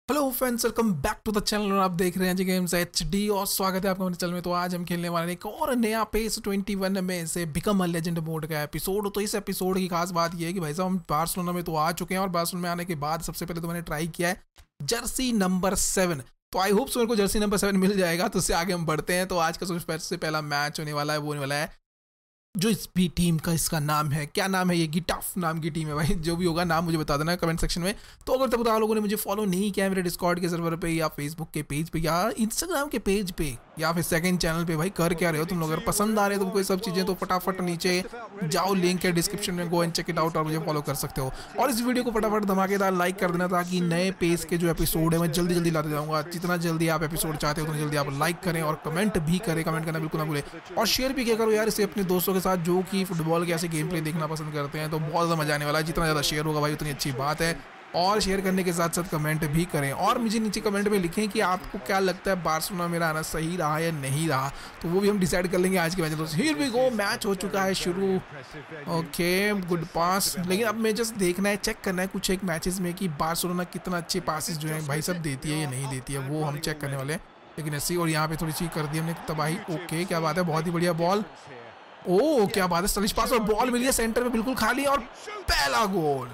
Hello friends, welcome back to the channel और आप देख रहे हैं जी गेम्स एचडी और स्वागत है आपका हमारे चैनल में। तो आज हम खेलने वाले हैं एक और नया पेस 21 में से बिकम अ लेजेंड मोड का एपिसोड। तो इस एपिसोड की खास बात ये है कि भाई साहब हम बार्सिलोना में तो आ चुके हैं और बार्सिलोना में आने के बाद सबसे पहले तो मैंने ट्राई किया है जर्सी नंबर 7। तो आई होप सो मेरे को जर्सी नंबर 7 मिल जाएगा। तो उससे आगे हम बढ़ते हैं। तो आज का सबसे पहला मैच होने वाला है वो होने वाला है जो इस भी टीम का इसका नाम है, क्या नाम है, ये गिटाफ नाम की टीम है भाई। जो भी होगा नाम मुझे बता देना कमेंट सेक्शन में। तो अगर तब आप लोगों ने मुझे फॉलो नहीं किया है मेरे डिस्कॉर्ड के सर्वर पे या फेसबुक के पेज पे या इंस्टाग्राम के पेज पे या फिर सेकंड चैनल पे, भाई कर क्या रहे हो तुम लोग? अगर पसंद आ रहे हो तुमको ये सब चीज़ें तो फटाफट नीचे जाओ, लिंक है डिस्क्रिप्शन में, go and check it out और मुझे फॉलो कर सकते हो। और इस वीडियो को फटाफट धमाकेदार लाइक कर देना ताकि नए पेज के जो एपिसोड है मैं जल्दी जल्दी लाते जाऊँगा। जितना जल्दी आप एपिसोड चाहते हो उतना जल्दी आप लाइक करें और कमेंट भी करें। कमेंट करना बिल्कुल ना भूलें और शेयर भी किया करो यार इसे अपने दोस्तों के साथ जो कि फुटबॉल के ऐसे गेम प्ले देखना पसंद करते हैं। तो बहुत ज़्यादा मजा आने वाला है। जितना ज़्यादा शेयर होगा भाई उतनी अच्छी बात है। और शेयर करने के साथ साथ कमेंट भी करें और मुझे नीचे कमेंट में लिखें कि आपको क्या लगता है बार्सिलोना मेरा आना सही रहा या नहीं रहा। तो वो भी हम डिसाइड कर लेंगे आज के मैच में। तो हियर वी गो, मैच हो चुका है शुरू। Okay, good pass. लेकिन अब मैं जस्ट देखना है, चेक करना है कुछ एक मैचेस में कि बार्सिलोना कितना अच्छे पासेस जो है भाई सब देती है या नहीं देती है, वो हम चेक करने वाले हैं। लेकिन ऐसी और यहाँ पे थोड़ी सी कर दी हमने तबाही। ओके, क्या बात है, बहुत ही बढ़िया बॉल। ओ क्या बात है, स्टाइलिश पास और बॉल मिली है सेंटर में बिल्कुल खाली और पहला गोल।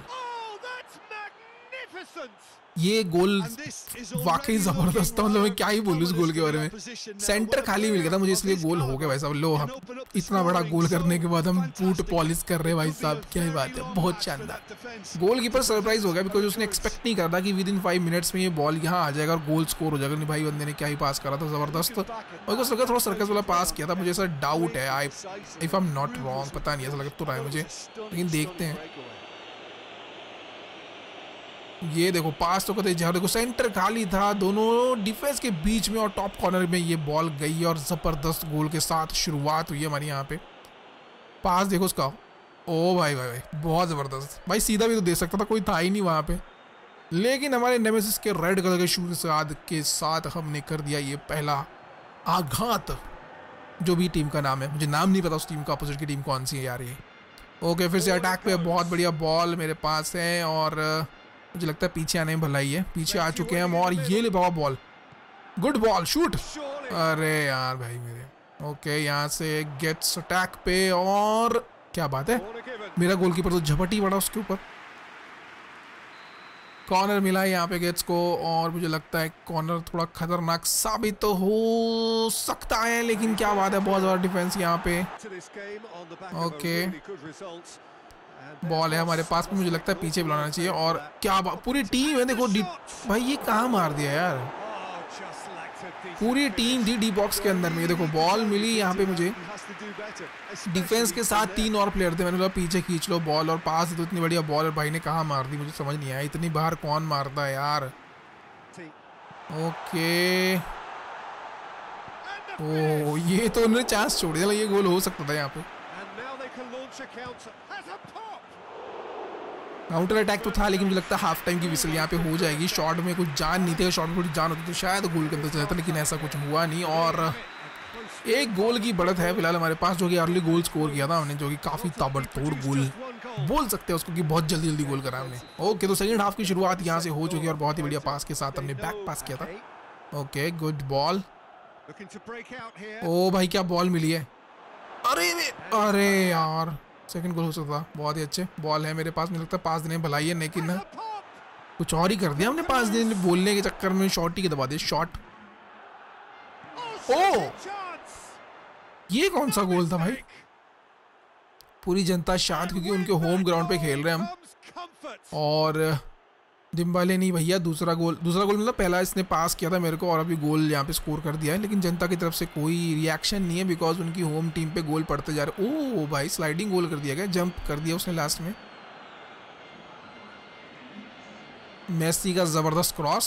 ये गोल वाकई जबरदस्त था। मतलब मैं क्या ही बोलूं इस गोल के बारे में। सेंटर खाली मिल गया था मुझे, इसलिए गोल हो गया भाई साहब। लो, हम इतना बड़ा गोल करने के बाद हम बूट पॉलिश कर रहे हैं भाई साहब, क्या ही बात है, बहुत शानदार। गोलकीपर सरप्राइज हो गया बिकॉज उसने एक्सपेक्ट नहीं करता कि विद इन 5 मिनट्स में ये बॉल यहाँ आ जाएगा और गोल स्कोर हो जाएगा। नहीं भाई, बंदे ने क्या ही पास करा था, जबरदस्त। और उसको लगा थोड़ा सर्कस वाला पास किया था, मुझे ऐसा डाउट है, if I am not wrong, पता नहीं, ऐसा लग तो रहा है मुझे, लेकिन देखते हैं। ये देखो पास तो कहते, देखो सेंटर खाली था दोनों डिफेंस के बीच में और टॉप कॉर्नर में ये बॉल गई और जबरदस्त गोल के साथ शुरुआत हुई है हमारी यहाँ पे। पास देखो उसका, ओ भाई भाई भाई बहुत जबरदस्त भाई, सीधा भी तो दे सकता था, कोई था ही नहीं वहाँ पे। लेकिन हमारे नेमेसिस के रेड कलर के शूज के साथ हमने कर दिया ये पहला आघात। जो भी टीम का नाम है, मुझे नाम नहीं पता उस टीम का, अपोजिट की टीम कौन सी है यार ये। ओके, फिर से अटैक पे बहुत बढ़िया बॉल मेरे पास है और मुझे लगता है पीछे आने में भलाई है। पीछे आ चुके हैं हम और ये ले बाबा बॉल, गुड बॉल, शूट। अरे यार भाई मेरे। ओके, यहाँ से गेट्स अटैक पे और क्या बात है, मेरा गोलकीपर तो झपटी पड़ा उसके ऊपर। कॉर्नर मिला है यहाँ पे गेट्स को और मुझे लगता है कॉर्नर थोड़ा खतरनाक साबित तो हो सकता है, लेकिन क्या बात है, बहुत ज़्यादा डिफेंस यहाँ पे। ओके, बॉल है हमारे पास में, मुझे लगता है पीछे बुलाना चाहिए। और क्या पूरी टीम है देखो, भाई ये कहाँ मार दिया यार, पूरी टीम थी डी बॉक्स के अंदर में। ये देखो बॉल मिली यहाँ पे मुझे, डिफेंस के साथ 3 और प्लेयर थे, मैंने बोला पीछे खींच लो बॉल और पास तो इतनी बढ़िया बॉल और भाई ने कहाँ मार दी, मुझे समझ नहीं आया, इतनी बाहर कौन मारता है यार। ओके, ओ ये तो उन्होंने चांस छोड़ दिया, ये गोल हो सकता था यहाँ पे। काउंटर अटैक तो था लेकिन मुझे लगता है हाफ टाइम की विसल यहाँ पे हो जाएगी। शॉट में कुछ जान नहीं थे, शॉट में थोड़ी जान होती तो शायद गोल के अंदर चला जाता, लेकिन ऐसा कुछ हुआ नहीं। और एक गोल की बढ़त है फिलहाल हमारे पास, जो कि अर्ली गोल स्कोर किया था हमने, जो कि काफी ताबड़तोड़ गोल बोल सकते हैं उसको कि बहुत जल्दी जल्दी गोल करा हमने। ओके, तो सेकंड हाफ की शुरुआत यहाँ से हो चुकी है और बहुत ही बढ़िया पास के साथ हमने बैक पास किया था। Okay, good ball. ओ भाई क्या बॉल मिली है, अरे यार सेकंड गोल हो सकता था। बहुत ही अच्छे बॉल है मेरे पास, मुझे लगता है पास देने भलाई है, लेकिन कुछ और ही कर दिया हमने पास देने बोलने के चक्कर में, शॉट ही दबा दिया शॉट। ओ ये कौन सा गोल था भाई, पूरी जनता शांत क्योंकि उनके होम ग्राउंड पे खेल रहे हैं हम। और डिम्बाले नहीं भैया, दूसरा गोल मतलब पहला इसने पास किया था मेरे को और अभी गोल यहाँ पे स्कोर कर दिया है, लेकिन जनता की तरफ से कोई रिएक्शन नहीं है बिकॉज उनकी होम टीम पे गोल पड़ते जा रहे। ओ भाई स्लाइडिंग गोल कर दिया गया, जंप कर दिया उसने लास्ट में। मेसी का जबरदस्त क्रॉस,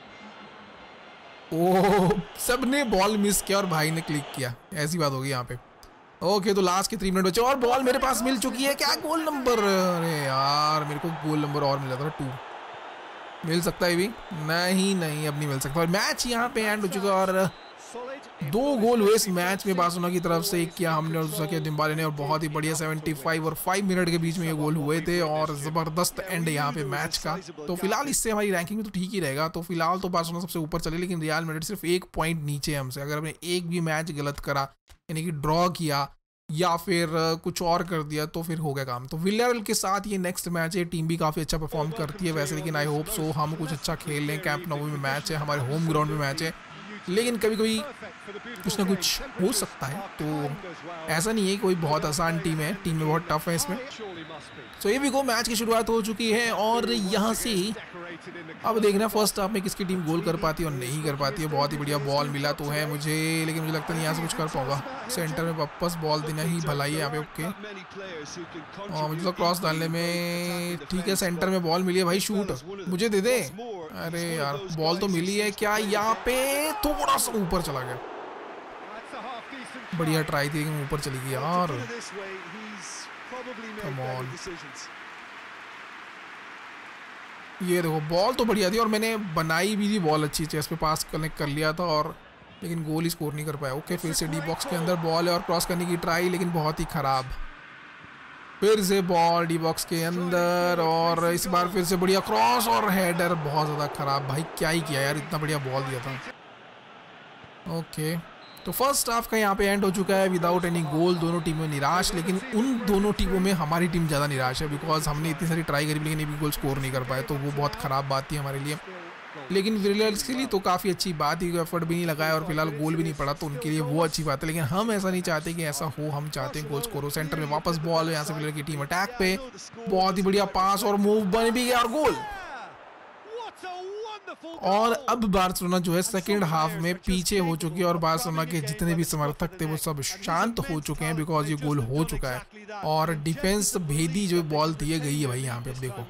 ओ सबने बॉल मिस किया और भाई ने क्लिक किया, ऐसी बात होगी यहाँ पे। ओके, तो लास्ट के 3 मिनट बचे और बॉल मेरे पास मिल चुकी है। क्या गोल नंबर, अरे यार मेरे को गोल नंबर और मिला था 2, मिल सकता है भी नहीं, अब नहीं मिल सकता। और मैच यहाँ पे एंड हो चुका और 2 गोल हुए इस मैच में बार्सिलोना की तरफ से, एक किया हमने और दूसरा किया डिम्बाले ने, और बहुत ही बढ़िया 75 और 5 मिनट के बीच में ये गोल हुए थे और ज़बरदस्त एंड यहाँ पे मैच का। तो फिलहाल इससे हमारी रैंकिंग में तो ठीक ही रहेगा। तो फिलहाल तो बार्सिलोना सबसे ऊपर चले, लेकिन रियल मैड्रिड सिर्फ 1 पॉइंट नीचे है हमसे। अगर हमने एक भी मैच गलत करा, यानी कि ड्रॉ किया या फिर कुछ और कर दिया, तो फिर हो गया काम। तो विलियरल के साथ ये नेक्स्ट मैच है। टीम भी काफ़ी अच्छा परफॉर्म करती है वैसे, लेकिन आई होप सो हम कुछ अच्छा खेल लें। कैंप नौ में मैच है, हमारे होम ग्राउंड में मैच है, लेकिन कभी कभी कुछ ना कुछ हो सकता है। तो ऐसा नहीं है कोई बहुत आसान टीम है, टीम में बहुत टफ है इसमें। सो ये भी को मैच की शुरुआत हो चुकी है और यहाँ से अब देखना फर्स्ट हाफ में किसकी टीम गोल कर पाती है और नहीं कर पाती है। बहुत ही बढ़िया बॉल मिला तो है मुझे, लेकिन मुझे लगता नहीं यहाँ से कुछ कर पाऊंगा। सेंटर में वापस बॉल देना ही भलाई है यहाँ पे। ओके, और मुझे तो क्रॉस डालने में ठीक है। सेंटर में बॉल मिली है भाई, शूट मुझे दे दे। अरे यार बॉल तो मिली है क्या, यहाँ पे थोड़ा सा ऊपर चला गया। बढ़िया ट्राई थी लेकिन ऊपर चली गई यार। कम ऑन, ये देखो बॉल तो बढ़िया थी और मैंने बनाई भी थी बॉल अच्छी, चेस पे पास कनेक्ट कर लिया था, और लेकिन गोल ही स्कोर नहीं कर पाया। ओके, फिर से डी बॉक्स के अंदर बॉल है और क्रॉस करने की ट्राई, लेकिन बहुत ही खराब। फिर से बॉल डी बॉक्स के अंदर और इस बार फिर से बढ़िया क्रॉस और हेडर बहुत ज़्यादा खराब। भाई क्या ही किया यार, इतना बढ़िया बॉल दिया था। ओके, तो फर्स्ट हाफ का यहाँ पे एंड हो चुका है विदाउट एनी गोल। दोनों टीमें निराश, लेकिन उन दोनों टीमों में हमारी टीम ज़्यादा निराश है, बिकॉज हमने इतनी सारी ट्राई करी लेकिन एक भी गोल स्कोर नहीं कर पाए। तो वो बहुत ख़राब बात थी हमारे लिए, लेकिन विलियर्स के लिए तो काफ़ी अच्छी बात है, एफर्ट भी नहीं लगाया और फिलहाल गोल भी नहीं पड़ा, तो उनके लिए वो अच्छी बात है। लेकिन हम ऐसा नहीं चाहते कि ऐसा हो, हम चाहते हैं गोल स्कोर हो। सेंटर में वापस बॉल है, यहाँ से विलियर की टीम अटैक पे, बहुत ही बढ़िया पास और मूव बन भी गया और गोल। और अब बार्सिलोना जो है सेकंड हाफ में पीछे हो चुकी है और बार्सिलोना के जितने भी समर्थक थे वो सब शांत हो चुके हैं, बिकॉज ये गोल हो चुका है। और डिफेंस भेदी जो बॉल दी गई है भाई यहाँ पे, अब देखो।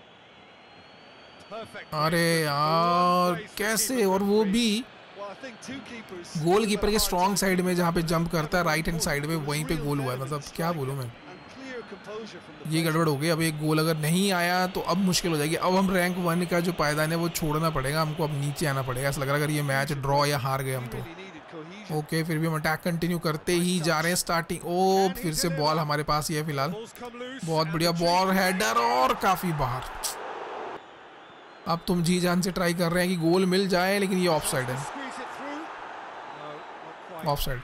अरे यार कैसे, और वो भी गोल कीपर के स्ट्रॉन्ग साइड में जहाँ पे जंप करता है राइट हैंड साइड में, वहीं पे गोल हुआ है। मतलब क्या बोलूँ मैं, ये गड़बड़ हो गई। अब एक गोल अगर नहीं आया तो अब मुश्किल हो जाएगी। अब हम रैंक 1 का जो पायदान है वो छोड़ना पड़ेगा हमको, अब नीचे आना पड़ेगा। ऐसा लग रहा है अगर ये मैच ड्रॉ या हार गए हम तो। ओके, फिर भी हम अटैक कंटिन्यू करते ही जा रहे हैं। स्टार्टिंग ओ फिर से बॉल हमारे पास ही है फिलहाल। बहुत बढ़िया बॉल, हेडर और काफी बाहर। अब तुम जी जान से ट्राई कर रहे हैं कि गोल मिल जाए, लेकिन ये ऑफ साइड है, ऑफ साइड।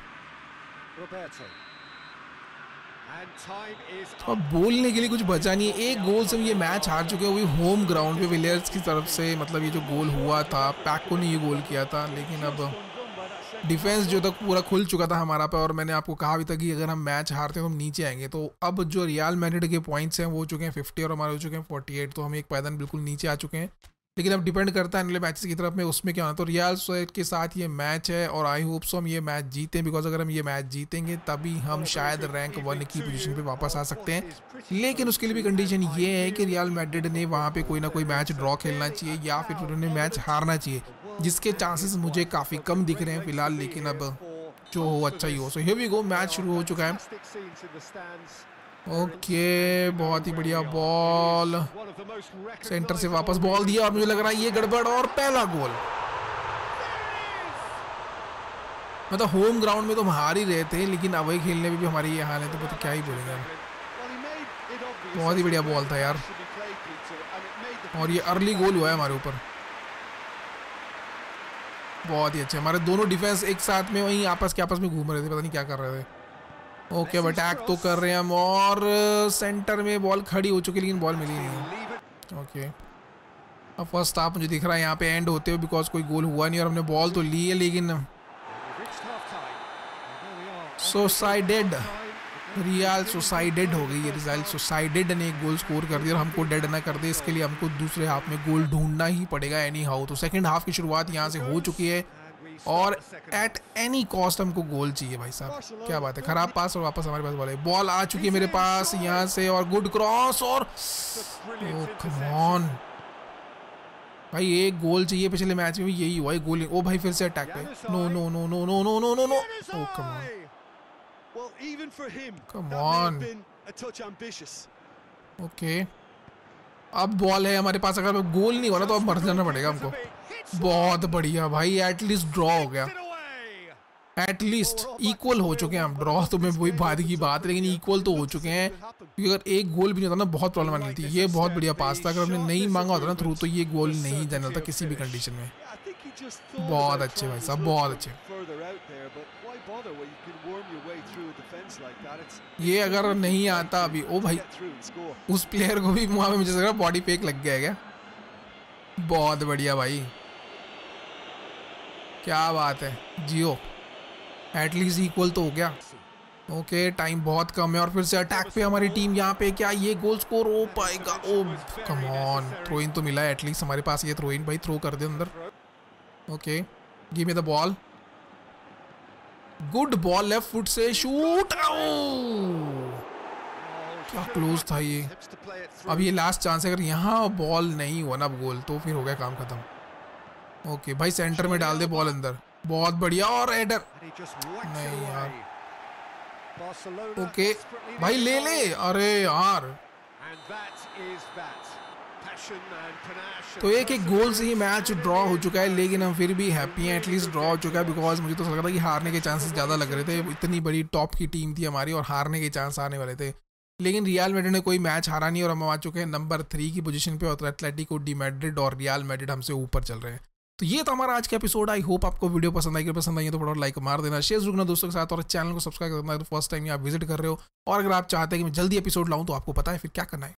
अब बोलने के लिए कुछ बचा नहीं है। एक गोल से ये मैच हार चुके हैं, वो भी होम ग्राउंड पे विलियर्स की तरफ से। मतलब ये जो गोल हुआ था, पैको ने ये गोल किया था, लेकिन अब डिफेंस जो तक पूरा खुल चुका था हमारा पे। और मैंने आपको कहा भी था कि अगर हम मैच हारते हैं तो हम नीचे आएंगे। तो अब जो रियल मैड्रिड के पॉइंट्स हैं वो हो चुके हैं 50 और हमारे हो चुके हैं 48, तो हम एक पायदान बिल्कुल नीचे आ चुके हैं। लेकिन अब डिपेंड करता है अगले मैचेस की तरफ में, उसमें क्या होना। तो रियल सोसाइड के साथ ये मैच है और आई होप सो हम ये मैच जीतें, बिकॉज अगर हम ये मैच जीतेंगे तभी हम शायद रैंक 1 की पोजीशन पे वापस आ सकते हैं। लेकिन उसके लिए भी कंडीशन ये है कि रियल मैड्रिड ने वहाँ पे कोई ना कोई मैच ड्रॉ खेलना चाहिए या फिर उन्हें मैच हारना चाहिए, जिसके चांसेस मुझे काफ़ी कम दिख रहे हैं फिलहाल। लेकिन अब जो हो अच्छा ही हो। So here we go, match शुरू हो चुका है। ओके, बहुत ही बढ़िया बॉल, सेंटर से वापस बॉल दिया और मुझे लग रहा है ये गड़बड़, और पहला गोल। मतलब होम ग्राउंड में तो हम हार ही रहे थे, लेकिन अवई खेलने में भी हमारी ये हाल है, तो पता क्या ही बोलेंगे। बहुत ही बढ़िया बॉल था यार, और ये अर्ली गोल हुआ है हमारे ऊपर। बहुत ही अच्छे, हमारे दोनों डिफेंस एक साथ में वहीं आपस में घूम रहे थे, पता नहीं क्या कर रहे थे। ओके, अब अटैक तो कर रहे हैं हम, और सेंटर में बॉल खड़ी हो चुकी है लेकिन बॉल मिली नहीं। ओके, अब फर्स्ट हाफ मुझे दिख रहा है यहाँ पे एंड होते हुए, बिकॉज कोई गोल हुआ नहीं और हमने बॉल तो ली है, लेकिन सोसाइडेड, रियल सोसाइडेड हो गई है। रियल सोसाइडेड ने एक गोल स्कोर कर दिया और हमको डेड ना कर दे, इसके लिए हमको दूसरे हाफ में गोल ढूंढना ही पड़ेगा एनी हाउ। तो सेकंड हाफ की शुरुआत यहाँ से हो चुकी है और एट एनी कॉस्ट हमको गोल चाहिए भाई साहब। क्या बात है, खराब पास और वापस हमारे पास बॉल है। बॉल आ चुकी है मेरे पास यहाँ से और गुड क्रॉस, और ओह कम ऑन भाई, एक गोल चाहिए। पिछले मैच में भी यही हुआ, एक गोल। ओ भाई फिर से अटैक पे, no no no no no no no no no, oh come on come on. Okay, अब बॉल है हमारे पास, अगर गोल नहीं हुआ ना तो अब मर जाना पड़ेगा हमको। बहुत बढ़िया भाई, एटलीस्ट ड्रॉ हो गया। एटलीस्ट इक्वल हो चुके हैं हम। ड्रॉ तो मैं वही बाद की बात, लेकिन इक्वल तो हो चुके हैं, क्योंकि अगर एक गोल भी नहीं होता ना बहुत प्रॉब्लम आनी थी। ये बहुत बढ़िया पास था, अगर हमने नहीं मांगा होता ना थ्रू तो ये गोल नहीं जाना था किसी भी कंडीशन में। बहुत अच्छे भाई साहब, बहुत अच्छे। ये अगर नहीं आता अभी, ओ भाई उस प्लेयर को भी वहां पे मुझे लग रहा बॉडी पे एक लग गया है क्या। बहुत बढ़िया भाई, क्या बात है। जियो एटलीस्ट इक्वल तो हो गया। ओके टाइम बहुत कम है और फिर से अटैक पे हमारी टीम यहाँ पे। क्या ये गोल स्कोर हो पाएगा? ओ कम ऑन, थ्रो इन तो मिला है एटलीस्ट हमारे पास। ये थ्रो इन भाई, थ्रो कर दे अंदर। Okay give me the ball, good ball, left foot से शूट। क्या क्लोज था ये। अब ये लास्ट चांस है, अगर यहाँ बॉल नहीं हुआ ना गोल तो फिर हो गया काम खत्म। ओके भाई सेंटर में डाल दे बॉल अंदर, बहुत बढ़िया। और हेडर नहीं यार। ओके भाई ले ले, अरे यार। तो एक गोल से ही मैच ड्रॉ हो चुका है, लेकिन हम फिर भी हैप्पी हैं, एटलीस्ट ड्रॉ हो चुका है। बिकॉज मुझे तो लग रहा था कि हारने के चांसेस ज़्यादा लग रहे थे, इतनी बड़ी टॉप की टीम थी हमारी और हारने के चांस आने वाले थे। लेकिन रियल मैड्रिड ने कोई मैच हारा नहीं और हम आ चुके हैं नंबर 3 की पोजीशन पे। और एटलेटिको डी मैड्रिड और रियल मैड्रिड हमसे ऊपर चल रहे हैं। तो ये तो हमारा आज का एपिसोड। आई होप आपको वीडियो पसंद आई। अगर पसंद आई तो फटाफट लाइक मार देना, शेयर रुकना दोस्तों के साथ और चैनल को सब्सक्राइब करना। फर्स्ट टाइम आप विजिट कर रहे हो और अगर आप चाहते हैं कि मैं जल्दी एपिसोड लाऊं तो आपको पता है फिर क्या करना है।